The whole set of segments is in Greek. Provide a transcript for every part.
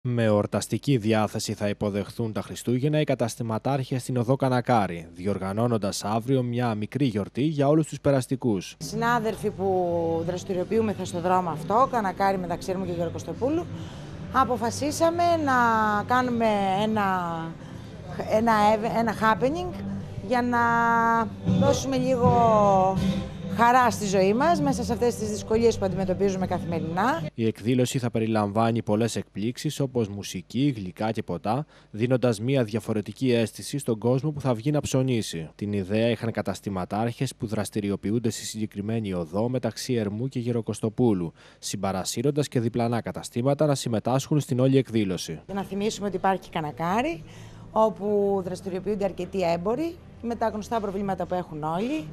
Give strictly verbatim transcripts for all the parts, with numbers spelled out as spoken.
Με εορταστική διάθεση θα υποδεχθούν τα Χριστούγεννα οι καταστηματάρχες στην οδό Κανακάρη, διοργανώνοντας αύριο μια μικρή γιορτή για όλους τους περαστικούς. Συνάδελφοι που δραστηριοποιούμεθα στον δρόμο αυτό, Κανακάρη μεταξύ μου και Γεροκοστοπούλου, αποφασίσαμε να κάνουμε ένα, ένα, ένα happening για να δώσουμε λίγο χαρά στη ζωή μας μέσα σε αυτές τις δυσκολίες που αντιμετωπίζουμε καθημερινά. Η εκδήλωση θα περιλαμβάνει πολλές εκπλήξεις όπως μουσική, γλυκά και ποτά, δίνοντας μια διαφορετική αίσθηση στον κόσμο που θα βγει να ψωνίσει. Την ιδέα είχαν καταστηματάρχες που δραστηριοποιούνται στη συγκεκριμένη οδό μεταξύ Ερμού και Γεροκοστοπούλου, συμπαρασύροντας και διπλανά καταστήματα να συμμετάσχουν στην όλη εκδήλωση. Για να θυμίσουμε ότι υπάρχει Κανακάρη, όπου δραστηριοποιούνται αρκετοί έμποροι με τα γνωστά προβλήματα που έχουν όλοι.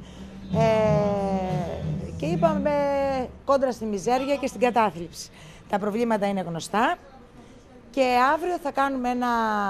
Ε, και είπαμε κόντρα στη μιζέρια και στην κατάθλιψη. Τα προβλήματα είναι γνωστά και αύριο θα κάνουμε ένα,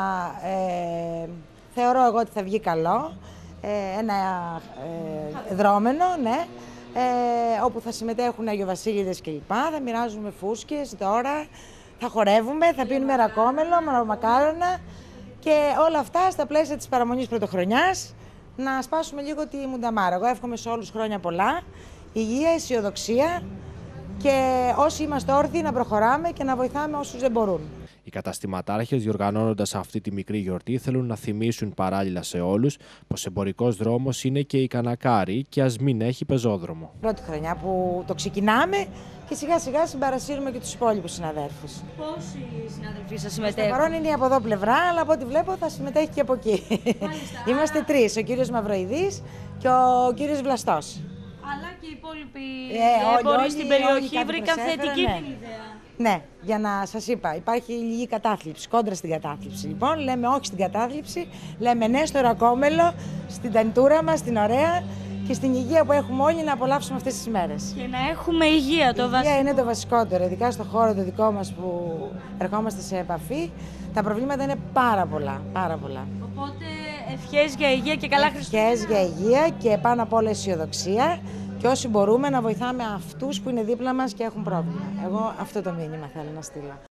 ε, θεωρώ εγώ ότι θα βγει καλό, ε, ένα ε, δρόμενο, ναι, ε, όπου θα συμμετέχουν αγιοβασίλειδες κλπ. Θα μοιράζουμε φούσκες, δώρα, θα χορεύουμε, θα πίνουμε ρακόμελο, μακάρονα και όλα αυτά στα πλαίσια της παραμονής πρωτοχρονιάς. Να σπάσουμε λίγο τη μουνταμάρα. Εγώ εύχομαι σε όλους χρόνια πολλά, υγεία, αισιοδοξία και όσοι είμαστε όρθιοι να προχωράμε και να βοηθάμε όσους δεν μπορούν. Οι καταστηματάρχες, διοργανώνοντας αυτή τη μικρή γιορτή, θέλουν να θυμίσουν παράλληλα σε όλους πως εμπορικός δρόμος είναι και η Κανακάρη και ας μην έχει πεζόδρομο. Πρώτη χρονιά που το ξεκινάμε και σιγά σιγά συμπαρασύρουμε και τους υπόλοιπους συναδέλφους. Πόσοι συναδελφοί σας συμμετέχουν? Στο παρόν είναι η από εδώ πλευρά, αλλά από ό,τι βλέπω θα συμμετέχει και από εκεί. Μάλιστα. Είμαστε τρεις, ο κύριος Μαυροειδής και ο κύριος Βλαστός. Αλλά και οι υπόλοιποι Ε, έμποροι στην περιοχή όλοι βρήκαν προσέφεραν, θετική ναι. την ιδέα. Ναι, για να σας είπα, υπάρχει λίγη κατάθλιψη, κόντρα στην κατάθλιψη. Λοιπόν, λέμε όχι στην κατάθλιψη, λέμε ναι στο ρακόμελο, στην τανιτούρα μας, στην ωραία και στην υγεία που έχουμε όλοι να απολαύσουμε αυτές τις μέρες. Και να έχουμε υγεία, το Η βασικό. υγεία είναι το βασικότερο, ειδικά στο χώρο το δικό μας που ερχόμαστε σε επαφή. Τα προβλήματα είναι πάρα πολλά, πάρα πολλά. Οπότε ευχές για υγεία και καλά Χριστούγεννα. Ευχές για υγεία και πάνω απ' όλα αισιοδοξία και όσοι μπορούμε να βοηθάμε αυτούς που είναι δίπλα μας και έχουν πρόβλημα. Εγώ αυτό το μήνυμα θέλω να στείλω.